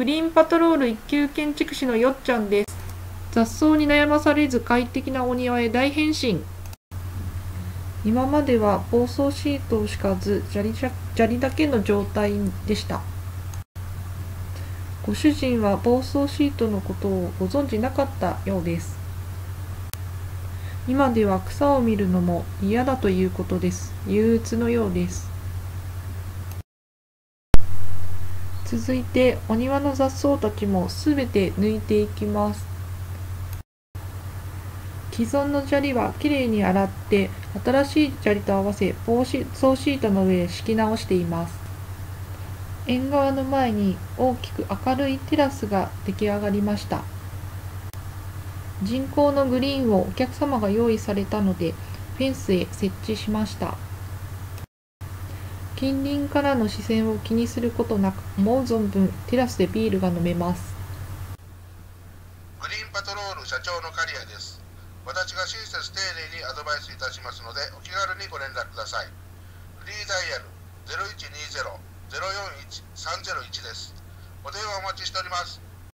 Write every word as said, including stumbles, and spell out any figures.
グリーンパトロール一級建築士のよっちゃんです。雑草に悩まされず快適なお庭へ大変身。今までは防草シートを敷かず砂利砂利だけの状態でした。ご主人は防草シートのことをご存じなかったようです。今では草を見るのも嫌だということです。憂鬱のようです。続いてお庭の雑草たちもすべて抜いていきます。既存の砂利はきれいに洗って新しい砂利と合わせ防草シートの上へ敷き直しています。縁側の前に大きく明るいテラスが出来上がりました。人工のグリーンをお客様が用意されたのでフェンスへ設置しました。近隣からの視線を気にすることなく思う存分テラスでビールが飲めます。 グリーンパトロール社長の刈谷です。私が親切丁寧にアドバイスいたしますのでお気軽にご連絡ください。フリーダイヤル ゼロいちにゼロ ゼロよんいち さんゼロいち です。お電話お待ちしております。